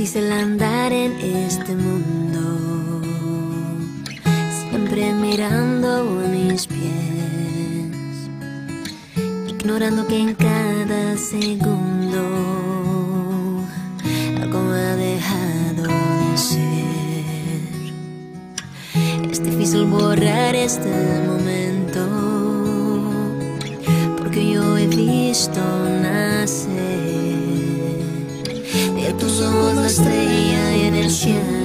difícil andar en este mundo, siempre mirando a mis pies, ignorando que en cada segundo algo me ha dejado de ser. Es difícil borrar este momento, porque yo he visto nacer de tus ojos la estrella y en el cielo